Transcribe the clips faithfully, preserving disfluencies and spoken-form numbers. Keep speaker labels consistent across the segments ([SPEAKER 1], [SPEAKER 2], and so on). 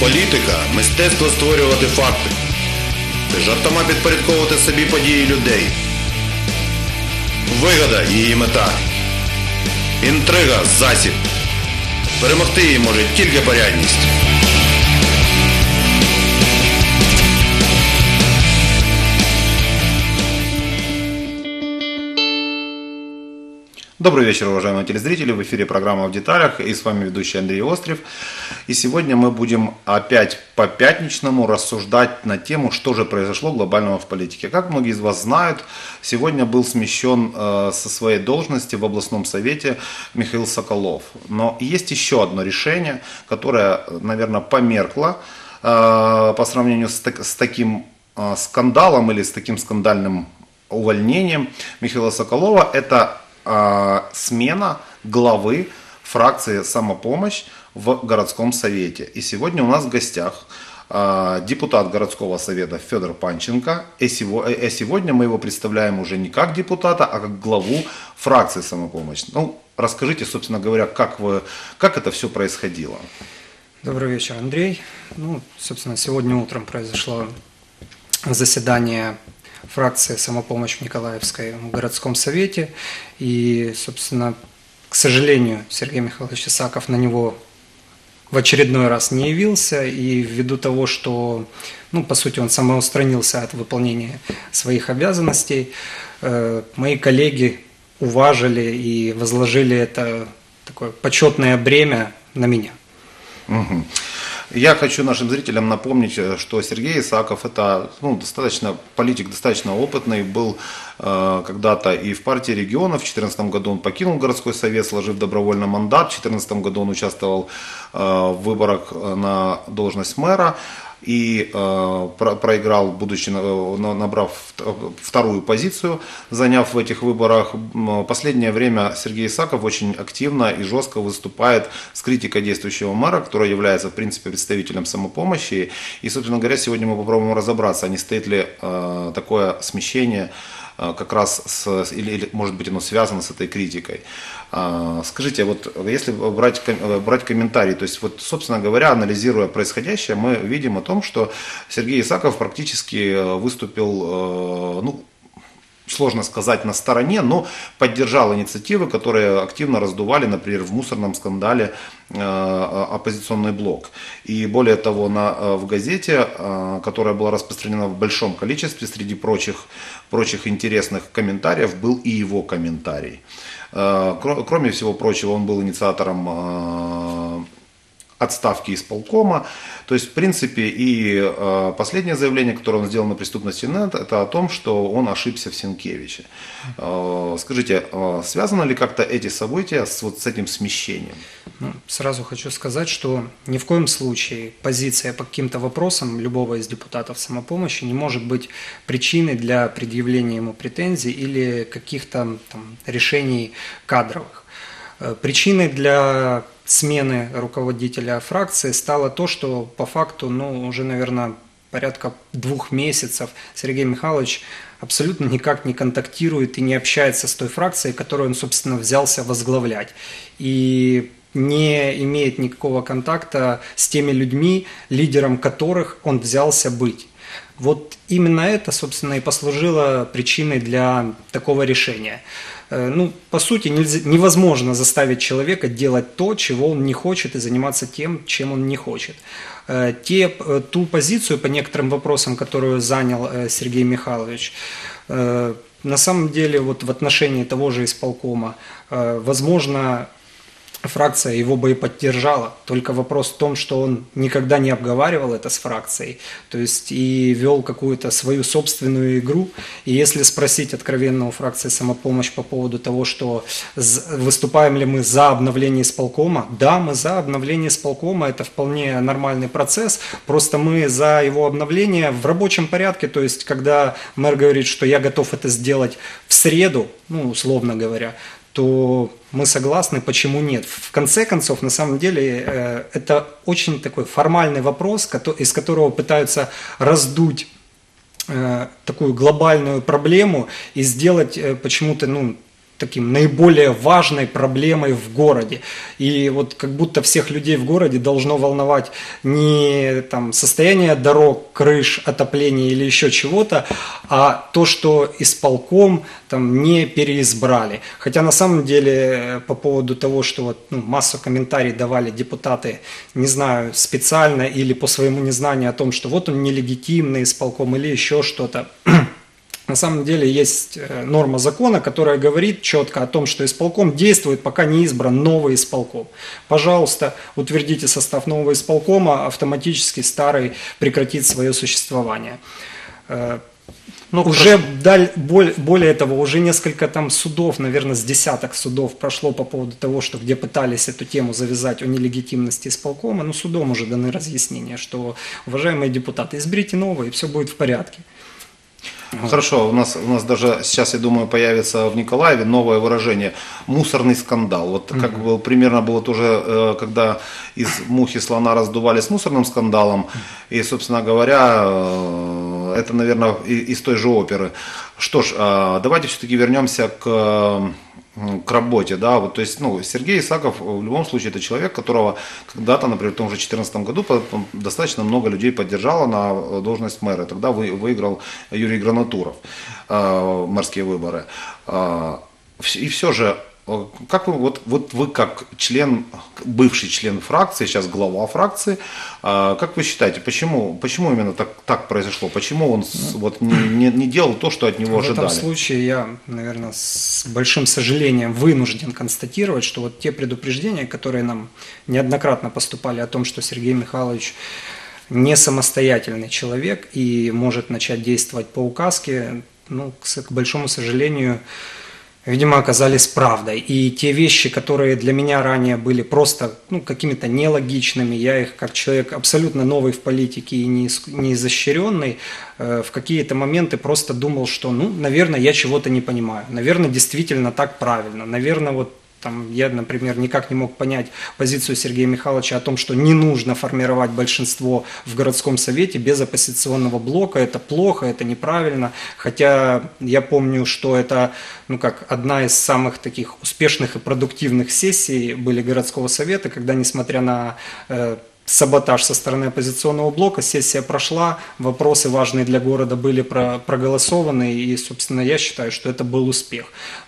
[SPEAKER 1] Політика – мистецтво створювати факти, жартома підпорядковувати собі події людей. Вигода – її мета. Інтрига – засіб. Перемогти її може тільки порядність.
[SPEAKER 2] Добрый вечер, уважаемые телезрители, в эфире программа «В деталях», и с вами ведущий Андрей Острев. И сегодня мы будем опять по-пятничному рассуждать на тему, что же произошло глобального в политике. Как многие из вас знают, сегодня был смещен э, со своей должности в областном совете Михаил Соколов. Но есть еще одно решение, которое, наверное, померкло э, по сравнению с, так, с таким э, скандалом или с таким скандальным увольнением Михаила Соколова. Это смена главы фракции «Самопомощь» в городском совете. И сегодня у нас в гостях депутат городского совета Федор Панченко. И сегодня мы его представляем уже не как депутата, а как главу фракции «Самопомощь». Ну, расскажите, собственно говоря, как, вы, как это все происходило.
[SPEAKER 3] Добрый вечер, Андрей. Ну, собственно, сегодня утром произошло заседание фракции «Самопомощь» в Николаевской городском совете. И, собственно, к сожалению, Сергей Михайлович Исаков на него в очередной раз не явился. И ввиду того, что, ну, по сути, он самоустранился от выполнения своих обязанностей, э, мои коллеги уважили и возложили это такое почетное бремя на меня.
[SPEAKER 2] Угу. Я хочу нашим зрителям напомнить, что Сергей Исаков это ну, достаточно политик, достаточно опытный, был э, когда-то и в партии регионов. В две тысячи четырнадцатом году он покинул городской совет, сложив добровольно мандат. В две тысячи четырнадцатом году он участвовал э, в выборах на должность мэра и э, про, проиграл, будучи э, набрав вторую позицию, заняв в этих выборах. Последнее время Сергей Исаков очень активно и жестко выступает с критикой действующего мэра, который является, в принципе, представителем «Самопомощи». И, собственно говоря, сегодня мы попробуем разобраться, а не стоит ли э, такое смещение э, как раз с, или, или, может быть, оно связано с этой критикой. Скажите, вот если брать, брать комментарии, то есть, вот, собственно говоря, анализируя происходящее, мы видим о том, что Сергей Исаков практически выступил, ну, сложно сказать, на стороне, но поддержал инициативы, которые активно раздували, например, в мусорном скандале оппозиционный блок. И более того, на, в газете, которая была распространена в большом количестве, среди прочих, прочих интересных комментариев, был и его комментарий. Кроме всего прочего, он был инициатором отставки исполкома. То есть, в принципе, и последнее заявление, которое он сделал на преступности нет, это о том, что он ошибся в Сенкевиче. Скажите, связаны ли как-то эти события с, вот, с этим смещением?
[SPEAKER 3] Ну, сразу хочу сказать, что ни в коем случае позиция по каким-то вопросам любого из депутатов «Самопомощи» не может быть причиной для предъявления ему претензий или каких-то там решений кадровых. Причиной для смены руководителя фракции стало то, что по факту, ну, уже, наверное, порядка двух месяцев Сергей Михайлович абсолютно никак не контактирует и не общается с той фракцией, которую он, собственно, взялся возглавлять. И не имеет никакого контакта с теми людьми, лидером которых он взялся быть. Вот именно это, собственно, и послужило причиной для такого решения. Ну, по сути, нельзя, невозможно заставить человека делать то, чего он не хочет, и заниматься тем, чем он не хочет. Те, ту позицию по некоторым вопросам, которую занял Сергей Михайлович, на самом деле, вот в отношении того же исполкома, возможно, фракция его бы и поддержала, только вопрос в том, что он никогда не обговаривал это с фракцией, то есть и вел какую-то свою собственную игру. И если спросить откровенно у фракции «Самопомощь» по поводу того, что выступаем ли мы за обновление исполкома, да, мы за обновление исполкома, это вполне нормальный процесс, просто мы за его обновление в рабочем порядке, то есть когда мэр говорит, что я готов это сделать в среду, ну, условно говоря, то мы согласны, почему нет. В конце концов, на самом деле, это очень такой формальный вопрос, из которого пытаются раздуть такую глобальную проблему и сделать почему-то, ну, таким наиболее важной проблемой в городе. И вот как будто всех людей в городе должно волновать не там, состояние дорог, крыш, отопления или еще чего-то, а то, что исполком там, не переизбрали. Хотя на самом деле по поводу того, что вот, ну, массу комментариев давали депутаты, не знаю, специально или по своему незнанию о том, что вот он нелегитимный исполком или еще что-то. На самом деле есть норма закона, которая говорит четко о том, что исполком действует, пока не избран новый исполком. Пожалуйста, утвердите состав нового исполкома, автоматически старый прекратит свое существование. Ну, уже даль, более, более того, уже несколько там судов, наверное, с десяток судов прошло по поводу того, что где пытались эту тему завязать о нелегитимности исполкома, но судом уже даны разъяснения, что, уважаемые депутаты, изберите новый, и все будет в порядке.
[SPEAKER 2] Хорошо, у нас, у нас даже сейчас, я думаю, появится в Николаеве новое выражение «мусорный скандал». Вот mm-hmm. как бы примерно было тоже, когда из мухи слона раздували с мусорным скандалом. Mm-hmm. И, собственно говоря, это, наверное, из той же оперы. Что ж, давайте все-таки вернемся к... к работе, да, вот, то есть, ну, Сергей Исаков в любом случае это человек, которого когда-то, например, в том же две тысячи четырнадцатом году достаточно много людей поддержало на должность мэра, тогда вы, выиграл Юрий Гранатуров э, мэрские выборы, э, и все же, как вы, вот, вот вы как член, бывший член фракции, сейчас глава фракции, э, как вы считаете, почему, почему именно так, так произошло, почему он с, вот, не, не, не делал то, что от него ожидали?
[SPEAKER 3] В этом случае я, наверное, с большим сожалением вынужден констатировать, что вот те предупреждения, которые нам неоднократно поступали о том, что Сергей Михайлович не самостоятельный человек и может начать действовать по указке, ну, к, к большому сожалению, видимо, оказались правдой. И те вещи, которые для меня ранее были просто ну, какими-то нелогичными, я их как человек абсолютно новый в политике и не, не изощренный, э, в какие-то моменты просто думал, что, ну, наверное, я чего-то не понимаю. Наверное, действительно так правильно. Наверное, вот там, я, например, никак не мог понять позицию Сергея Михайловича о том, что не нужно формировать большинство в городском совете без оппозиционного блока. Это плохо, это неправильно. Хотя я помню, что это ну как, одна из самых таких успешных и продуктивных сессий были городского совета, когда, несмотря на э, саботаж со стороны оппозиционного блока, сессия прошла, вопросы важные для города были про, проголосованы, и, собственно, я считаю, что это был успех.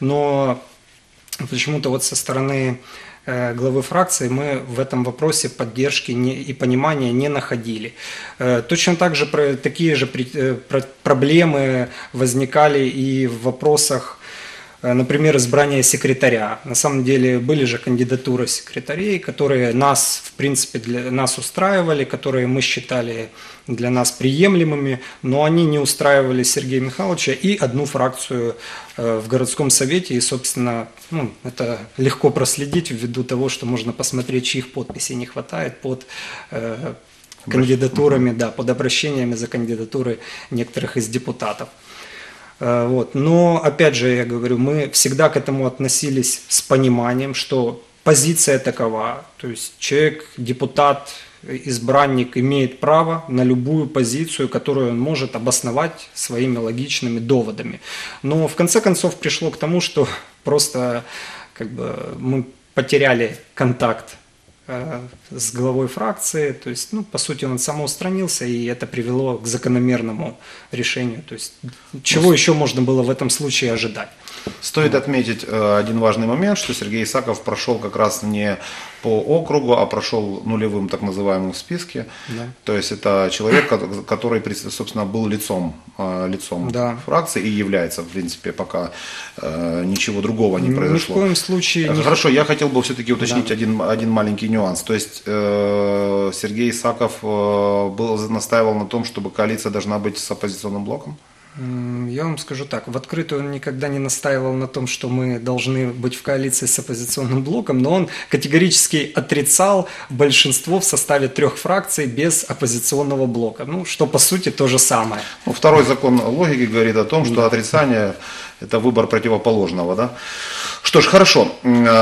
[SPEAKER 3] Но почему-то вот со стороны э, главы фракции мы в этом вопросе поддержки не, и понимания не находили. Э, точно так же про, такие же при, э, про, проблемы возникали и в вопросах, э, например, избрания секретаря. На самом деле были же кандидатуры секретарей, которые нас, в принципе, для нас устраивали, которые мы считали для нас приемлемыми, но они не устраивали Сергея Михайловича и одну фракцию э, в городском совете. И, собственно, ну, это легко проследить ввиду того, что можно посмотреть, чьих подписей не хватает под э, кандидатурами, да, под обращениями за кандидатуры некоторых из депутатов. Э, вот. Но, опять же, я говорю, мы всегда к этому относились с пониманием, что позиция такова, то есть человек, депутат, избранник имеет право на любую позицию, которую он может обосновать своими логичными доводами. Но в конце концов пришло к тому, что просто как бы, мы потеряли контакт э, с главой фракции, то есть, ну, по сути, он самоустранился, и это привело к закономерному решению. То есть, чего еще можно было в этом случае ожидать?
[SPEAKER 2] Стоит отметить э, один важный момент, что Сергей Исаков прошел как раз не по округу, а прошел нулевым так называемым в списке. Да. То есть это человек, который, собственно, был лицом, э, лицом да. фракции и является, в принципе, пока э, ничего другого не произошло.
[SPEAKER 3] Ни в коем случае.
[SPEAKER 2] Хорошо, я хотел бы все-таки уточнить
[SPEAKER 3] да.
[SPEAKER 2] один, один маленький нюанс. То есть э, Сергей Исаков э, был, настаивал на том, чтобы коалиция должна быть с оппозиционным блоком?
[SPEAKER 3] Я вам скажу так, в открытую он никогда не настаивал на том, что мы должны быть в коалиции с оппозиционным блоком, но он категорически отрицал большинство в составе трех фракций без оппозиционного блока, ну, что по сути то же самое.
[SPEAKER 2] Ну, второй закон логики говорит о том, что да. отрицание – это выбор противоположного, да? Что ж, хорошо,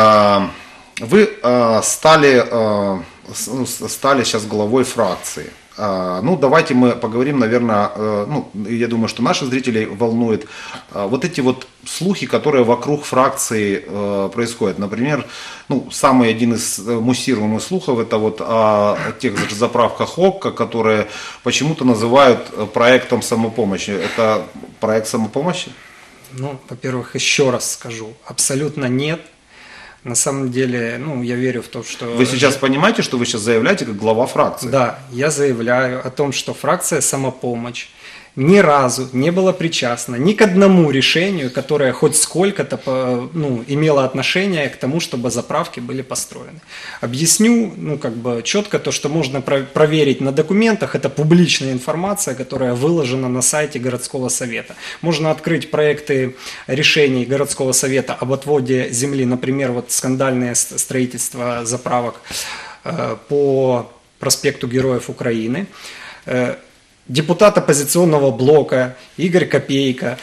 [SPEAKER 2] вы стали, стали сейчас главой фракции. А, ну, давайте мы поговорим, наверное, э, ну, я думаю, что наших зрителей волнует э, вот эти вот слухи, которые вокруг фракции э, происходят. Например, ну, самый один из муссируемых слухов это вот о тех же заправках ОККО, которые почему-то называют проектом самопомощи. Это проект самопомощи?
[SPEAKER 3] Ну, во-первых, еще раз скажу, абсолютно нет. На самом деле, ну, я верю в то, что...
[SPEAKER 2] Вы сейчас понимаете, что вы сейчас заявляете как глава фракции?
[SPEAKER 3] Да, я заявляю о том, что фракция «Самопомощь» ни разу не была причастна ни к одному решению, которое хоть сколько-то, ну, имело отношение к тому, чтобы заправки были построены. Объясню, ну, как бы четко то, что можно проверить на документах, это публичная информация, которая выложена на сайте городского совета. Можно открыть проекты решений городского совета об отводе земли, например, вот скандальное строительство заправок э, по проспекту Героев Украины. Э, Депутат оппозиционного блока Игорь Копейко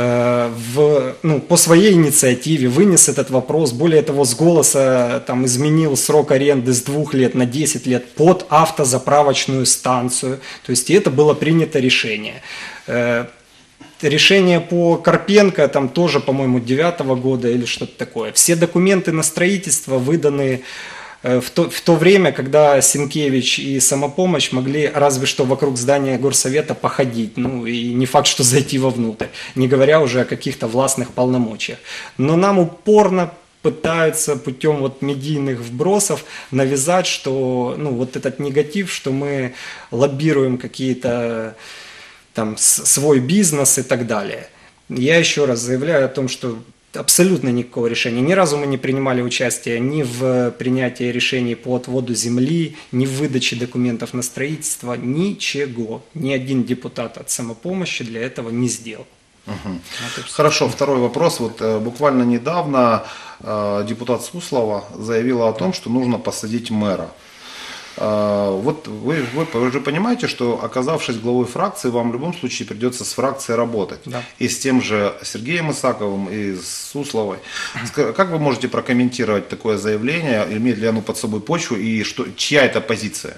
[SPEAKER 3] э, в, ну, по своей инициативе вынес этот вопрос, более того, с голоса там, изменил срок аренды с двух лет на десять лет под автозаправочную станцию, то есть и это было принято решение. Э, решение по Карпенко там тоже, по-моему, девятого года или что-то такое. Все документы на строительство выданы В то, в то время, когда Сенкевич и Самопомощь могли разве что вокруг здания горсовета походить, ну и не факт, что зайти вовнутрь, не говоря уже о каких-то властных полномочиях. Но нам упорно пытаются путем вот медийных вбросов навязать, что ну, вот этот негатив, что мы лоббируем какие-то там свой бизнес и так далее. Я еще раз заявляю о том, что абсолютно никакого решения. Ни разу мы не принимали участие ни в принятии решений по отводу земли, ни в выдаче документов на строительство. Ничего. Ни один депутат от «Самопомощи» для этого не сделал.
[SPEAKER 2] Угу. Хорошо, второй вопрос. Вот э, буквально недавно э, депутат Суслова заявила о том, что нужно посадить мэра. Вот вы, вы, вы же понимаете, что оказавшись главой фракции, вам в любом случае придется с фракцией работать. Да. И с тем же Сергеем Исаковым, и с Сусловой. Как вы можете прокомментировать такое заявление? Имеет ли оно под собой почву и что, чья это позиция?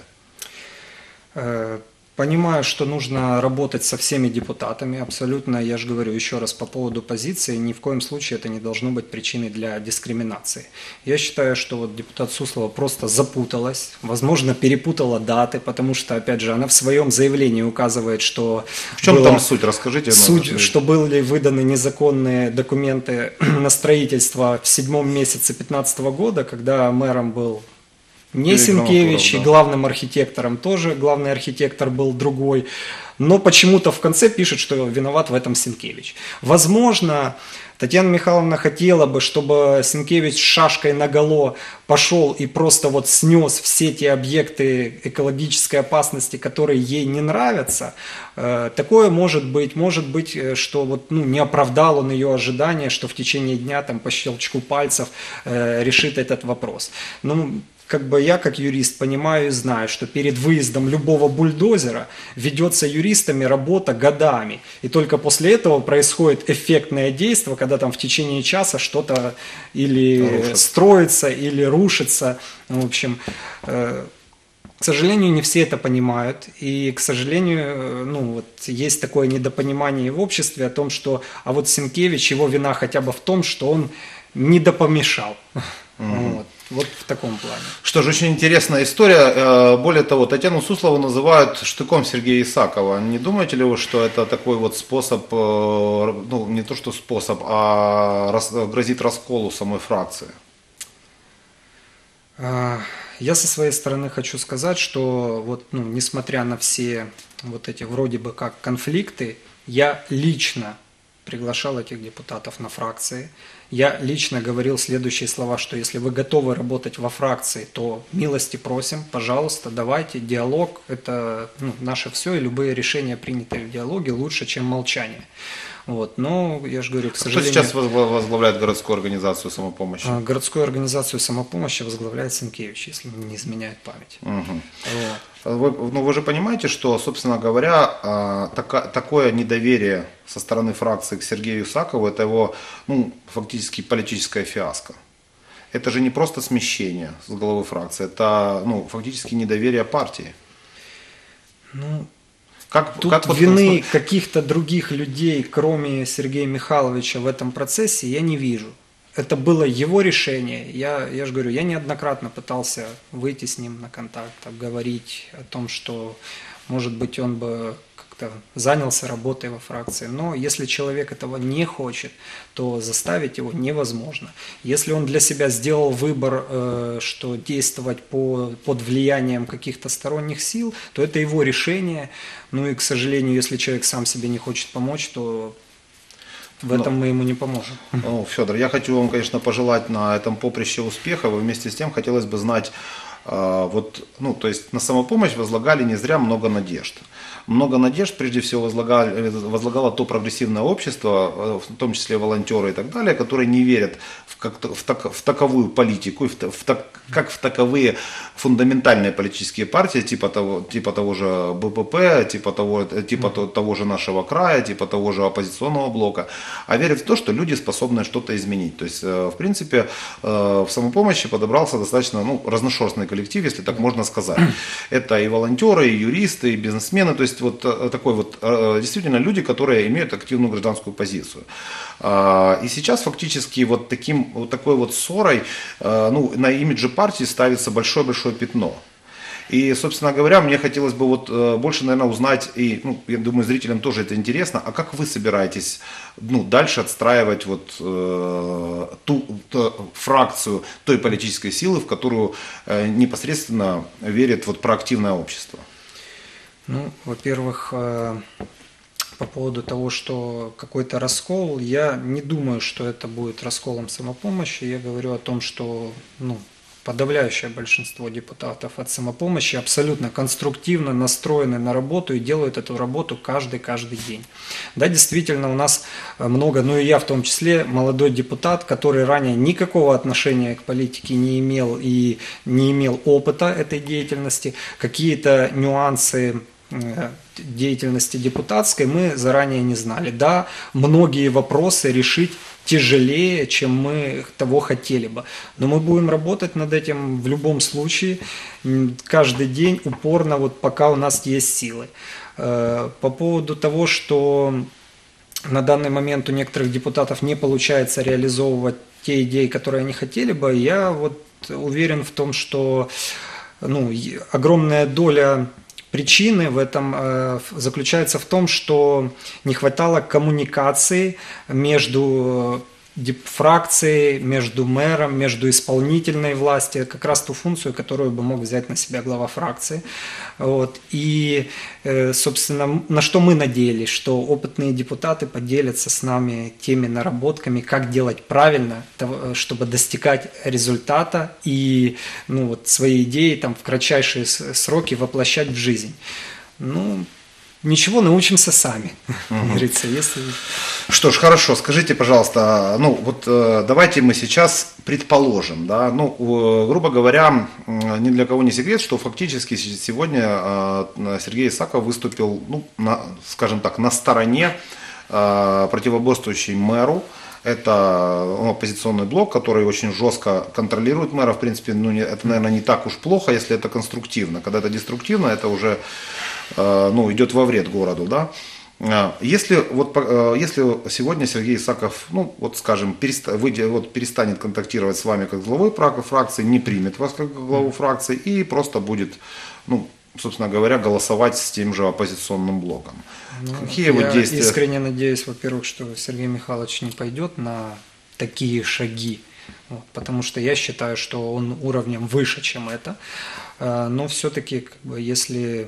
[SPEAKER 3] Понимаю, что нужно работать со всеми депутатами, абсолютно, я же говорю еще раз по поводу позиции, ни в коем случае это не должно быть причиной для дискриминации. Я считаю, что вот депутат Суслова просто запуталась, возможно, перепутала даты, потому что, опять же, она в своем заявлении указывает, что...
[SPEAKER 2] В чем было, там суть, расскажите.
[SPEAKER 3] Суть, что были выданы незаконные документы на строительство в седьмом месяце две тысячи пятнадцатого года, когда мэром был... Не Сенкевич, и главным архитектором тоже, главный архитектор был другой, но почему-то в конце пишет, что виноват в этом Сенкевич. Возможно, Татьяна Михайловна хотела бы, чтобы Сенкевич с шашкой наголо пошел и просто вот снес все те объекты экологической опасности, которые ей не нравятся. Такое может быть, может быть, что вот, ну, не оправдал он ее ожидания, что в течение дня там, по щелчку пальцев э, решит этот вопрос. Ну, как бы я, как юрист, понимаю и знаю, что перед выездом любого бульдозера ведется юристами работа годами. И только после этого происходит эффектное действие, когда там в течение часа что-то или рушится. строится, или рушится. В общем, э, к сожалению, не все это понимают. И, к сожалению, ну, вот, есть такое недопонимание в обществе о том, что а вот Сенкевич, его вина хотя бы в том, что он недопомешал. Mm-hmm. Вот. Вот в таком плане.
[SPEAKER 2] Что же, очень интересная история. Более того, Татьяну Суслову называют штыком Сергея Исакова. Не думаете ли вы, что это такой вот способ, ну не то что способ, а грозит расколу самой фракции?
[SPEAKER 3] Я со своей стороны хочу сказать, что вот, ну, несмотря на все вот эти вроде бы как конфликты, я лично приглашал этих депутатов на фракции. Я лично говорил следующие слова, что если вы готовы работать во фракции, то милости просим, пожалуйста, давайте, диалог – это, ну, наше все, и любые решения, принятые в диалоге, лучше, чем молчание. Вот. Но, я же говорю, к сожалению...
[SPEAKER 2] Кто сейчас возглавляет городскую организацию самопомощи?
[SPEAKER 3] Городскую организацию самопомощи возглавляет Сенкевич, если не изменяет память.
[SPEAKER 2] Угу. Вот. Вы, ну, вы же понимаете, что, собственно говоря, така, такое недоверие со стороны фракции к Сергею Исакову, это его, ну, фактически политическая фиаско. Это же не просто смещение с головы фракции, это, ну, фактически недоверие партии.
[SPEAKER 3] Ну,
[SPEAKER 2] Как,
[SPEAKER 3] тут
[SPEAKER 2] как вот
[SPEAKER 3] вины
[SPEAKER 2] конструк-
[SPEAKER 3] каких-то других людей, кроме Сергея Михайловича, в этом процессе я не вижу. Это было его решение. Я, я же говорю, я неоднократно пытался выйти с ним на контакт, говорить о том, что, может быть, он бы как-то занялся работой во фракции. Но если человек этого не хочет, то заставить его невозможно. Если он для себя сделал выбор, э, что действовать по, под влиянием каких-то сторонних сил, то это его решение. Ну и, к сожалению, если человек сам себе не хочет помочь, то в этом
[SPEAKER 2] Но-
[SPEAKER 3] мы ему не поможем.
[SPEAKER 2] Ну, Федор, я хочу вам, конечно, пожелать на этом поприще успеха. Вы вместе с тем хотелось бы знать, а, вот, ну, то есть на самопомощь возлагали не зря много надежд. Много надежд, прежде всего, возлагали, возлагало то прогрессивное общество, в том числе волонтеры и так далее, которые не верят в, как, в, так, в таковую политику, в, в, так, как в таковые фундаментальные политические партии, типа того, типа того же БПП, типа, того, типа mm-hmm. того же нашего края, типа того же оппозиционного блока, а верят в то, что люди способны что-то изменить. То есть, в принципе, в самопомощи подобрался достаточно ну, разношерстный коллектив, если так можно сказать. Это и волонтеры, и юристы, и бизнесмены, то есть вот такой вот действительно люди, которые имеют активную гражданскую позицию. И сейчас фактически вот, таким, вот такой вот ссорой ну, на имидже партии ставится большое-большое пятно. И, собственно говоря, мне хотелось бы вот больше, наверное, узнать, и, ну, я думаю, зрителям тоже это интересно, а как вы собираетесь ну, дальше отстраивать вот, э, ту, ту фракцию той политической силы, в которую э, непосредственно верит вот, проактивное общество?
[SPEAKER 3] Ну, во-первых, э, по поводу того, что какой-то раскол, я не думаю, что это будет расколом самопомощи. Я говорю о том, что ну, подавляющее большинство депутатов от самопомощи абсолютно конструктивно настроены на работу и делают эту работу каждый-каждый день. Да, действительно, у нас много, ну и я в том числе, молодой депутат, который ранее никакого отношения к политике не имел и не имел опыта этой деятельности, какие-то нюансы деятельности депутатской мы заранее не знали. Да, многие вопросы решить тяжелее, чем мы того хотели бы. Но мы будем работать над этим в любом случае, каждый день, упорно, вот пока у нас есть силы. По поводу того, что на данный момент у некоторых депутатов не получается реализовывать те идеи, которые они хотели бы, я вот уверен в том, что ну, огромная доля причины в этом э, заключается в том, что не хватало коммуникации между фракцией, между мэром, между исполнительной властью, как раз ту функцию, которую бы мог взять на себя глава фракции. Вот. И, э, собственно, на что мы надеялись, что опытные депутаты поделятся с нами теми наработками, как делать правильно, чтобы достигать результата и ну, вот, свои идеи там, в кратчайшие сроки воплощать в жизнь. Ну, ничего, научимся сами, угу. говорится, если...
[SPEAKER 2] Что ж, хорошо, скажите, пожалуйста, ну вот э, давайте мы сейчас предположим, да, ну, э, грубо говоря, э, ни для кого не секрет, что фактически сегодня э, Сергей Исаков выступил, ну, на, скажем так, на стороне э, противоборствующей мэру. Это ну, оппозиционный блок, который очень жестко контролирует мэра. В принципе, ну, не, это, наверное, не так уж плохо, если это конструктивно. Когда это деструктивно, это уже э, ну, идет во вред городу, да. Если, вот, если сегодня Сергей Исаков, ну, вот скажем, переста, выйдет, вот, перестанет контактировать с вами как главой фракции, не примет вас как главу фракции и просто будет, ну, собственно говоря, голосовать с тем же оппозиционным блоком.
[SPEAKER 3] Ну,
[SPEAKER 2] Какие
[SPEAKER 3] я
[SPEAKER 2] вот действия?
[SPEAKER 3] Искренне надеюсь, во-первых, что Сергей Михайлович не пойдет на такие шаги, вот, потому что я считаю, что он уровнем выше, чем это. Но все-таки, как бы, если...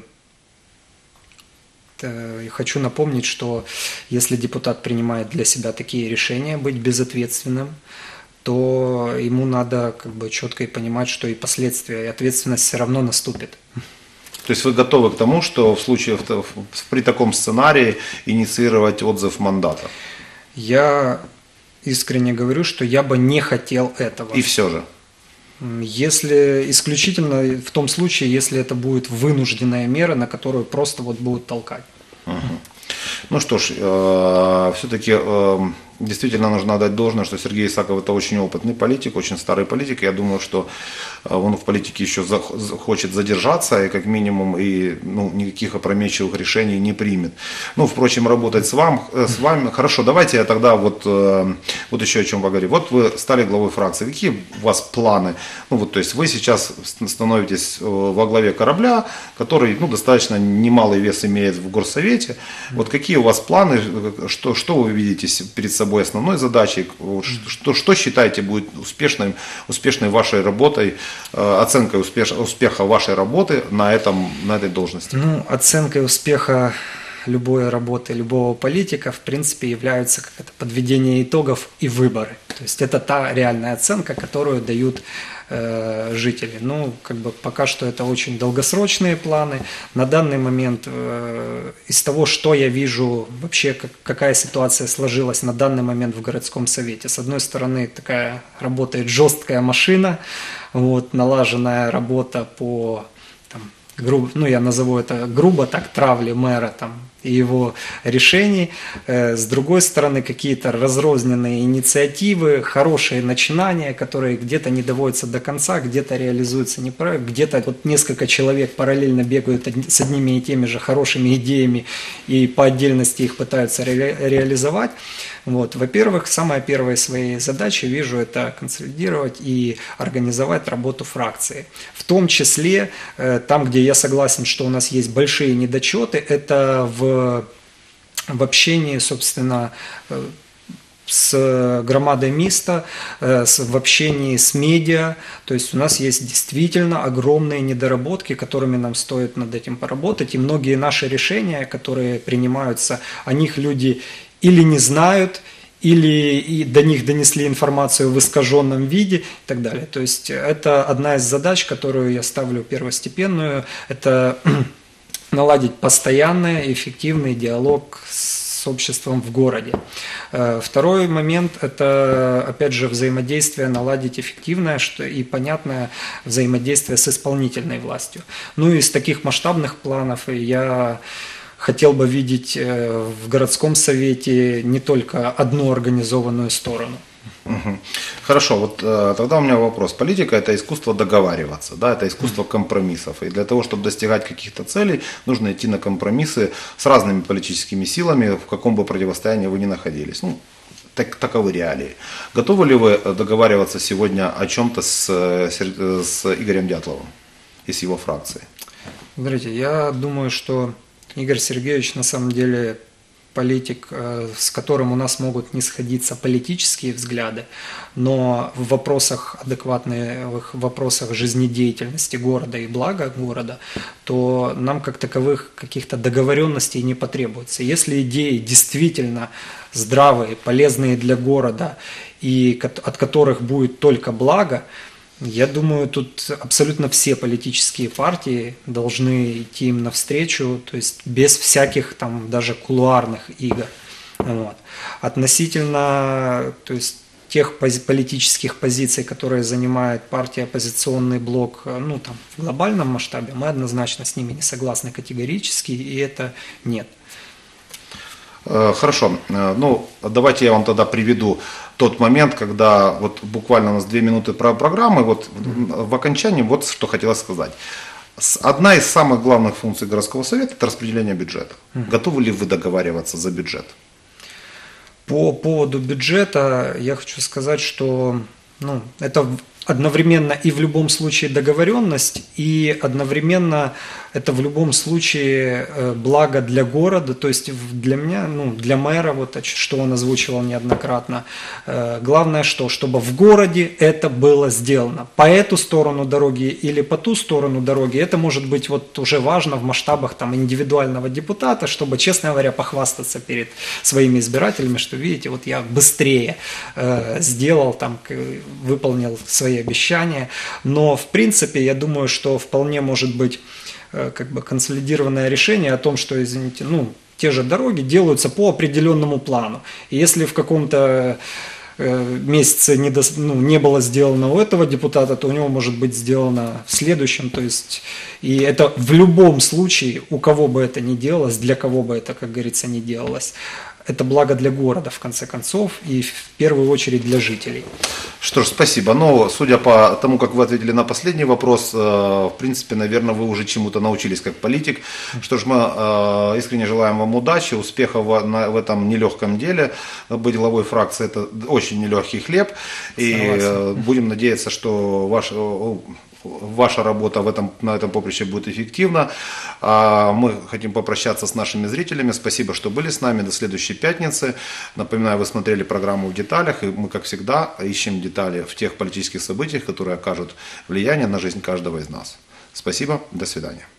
[SPEAKER 3] Я хочу напомнить, что если депутат принимает для себя такие решения, быть безответственным, то ему надо как бы четко и понимать, что и последствия, и ответственность все равно наступит.
[SPEAKER 2] То есть вы готовы к тому, что в случае при таком сценарии инициировать отзыв мандата?
[SPEAKER 3] Я искренне говорю, что я бы не хотел этого.
[SPEAKER 2] И все же?
[SPEAKER 3] Если исключительно в том случае, если это будет вынужденная мера, на которую просто вот будут толкать.
[SPEAKER 2] Угу. Ну что ж, э, все-таки э, действительно нужно отдать должное, что Сергей Исаков это очень опытный политик, очень старый политик. Я думаю, что он в политике еще хочет задержаться и как минимум и ну, никаких опрометчивых решений не примет. Ну, впрочем, работать с, вам, с вами. Хорошо, давайте я тогда вот, вот еще о чем поговорим. Вот вы стали главой фракции. Какие у вас планы? Ну, вот, то есть вы сейчас становитесь во главе корабля, который ну, достаточно немалый вес имеет в горсовете. Вот какие у вас планы, что, что вы видите перед собой основной задачей, что, что считаете будет успешной, успешной вашей работой, оценкой успех, успеха вашей работы на, этом, на этой должности?
[SPEAKER 3] Ну, оценкой успеха любой работы, любого политика, в принципе, являются как это подведение итогов и выборы. То есть это та реальная оценка, которую дают э, жители. Ну, как бы пока что это очень долгосрочные планы. На данный момент э, из того, что я вижу, вообще как, какая ситуация сложилась на данный момент в городском совете. С одной стороны, такая работает жесткая машина, вот, налаженная работа по там, грубо, ну я назову это грубо так, травли мэра там и его решений. С другой стороны, какие-то разрозненные инициативы, хорошие начинания, которые где-то не доводятся до конца, где-то реализуются неправильно, где-то вот несколько человек параллельно бегают с одними и теми же хорошими идеями и по отдельности их пытаются ре- реализовать. Вот. Во-первых, самая первая своей задачей вижу это консолидировать и организовать работу фракции. В том числе, там, где я согласен, что у нас есть большие недочеты, это в в общении, собственно, с громадой міста, в общении с медиа. То есть у нас есть действительно огромные недоработки, которыми нам стоит над этим поработать. И многие наши решения, которые принимаются, о них люди или не знают, или и до них донесли информацию в искаженном виде и так далее. То есть это одна из задач, которую я ставлю первостепенную. Это наладить постоянный эффективный диалог с обществом в городе. Второй момент – это, опять же, взаимодействие, наладить эффективное и понятное взаимодействие с исполнительной властью. Ну и из таких масштабных планов я хотел бы видеть в городском совете не только одну организованную сторону.
[SPEAKER 2] Угу. Хорошо, вот э, тогда у меня вопрос. Политика – это искусство договариваться, да, это искусство компромиссов. И для того, чтобы достигать каких-то целей, нужно идти на компромиссы с разными политическими силами, в каком бы противостоянии вы ни находились. Ну, так, таковы реалии. Готовы ли вы договариваться сегодня о чем-то с, с Игорем Дятловым и с его фракцией?
[SPEAKER 3] Смотрите, я думаю, что Игорь Сергеевич на самом деле политик, с которым у нас могут не сходиться политические взгляды, но в вопросах адекватных, в вопросах жизнедеятельности города и блага города, то нам как таковых каких-то договоренностей не потребуется. Если идеи действительно здравые, полезные для города и от которых будет только благо, я думаю, тут абсолютно все политические партии должны идти им навстречу, то есть без всяких там даже кулуарных игр. Вот. Относительно, то есть тех политических позиций, которые занимает партия «Оппозиционный блок», ну там в глобальном масштабе, мы однозначно с ними не согласны категорически, и это нет.
[SPEAKER 2] Хорошо, ну давайте я вам тогда приведу тот момент, когда вот буквально у нас две минуты про программы, вот в окончании вот что хотелось сказать. Одна из самых главных функций городского совета – это распределение бюджета. Готовы ли вы договариваться за бюджет?
[SPEAKER 3] По поводу бюджета я хочу сказать, что ну, это одновременно и в любом случае договоренность, и одновременно это в любом случае благо для города, то есть для меня, ну, для мэра, вот что он озвучивал неоднократно, главное что, чтобы в городе это было сделано. По эту сторону дороги или по ту сторону дороги, это может быть вот уже важно в масштабах там индивидуального депутата, чтобы, честно говоря, похвастаться перед своими избирателями, что, видите, вот я быстрее э, сделал, там, выполнил свои обещания, но в принципе я думаю, что вполне может быть как бы консолидированное решение о том, что, извините, ну, те же дороги делаются по определенному плану. И если в каком-то э, месяце не, до, ну, не было сделано у этого депутата, то у него может быть сделано в следующем. То есть, и это в любом случае, у кого бы это ни делалось, для кого бы это, как говорится, ни делалось, это благо для города, в конце концов, и в первую очередь для жителей.
[SPEAKER 2] Что ж, спасибо. Но, судя по тому, как вы ответили на последний вопрос, в принципе, наверное, вы уже чему-то научились как политик. Что ж, мы искренне желаем вам удачи, успехов в этом нелегком деле. Быть главой фракции – это очень нелегкий хлеб. И Согласен. Будем надеяться, что ваш... Ваша работа в этом, на этом поприще будет эффективна. Мы хотим попрощаться с нашими зрителями. Спасибо, что были с нами. До следующей пятницы. Напоминаю, вы смотрели программу «В деталях». И мы, как всегда, ищем детали в тех политических событиях, которые окажут влияние на жизнь каждого из нас. Спасибо. До свидания.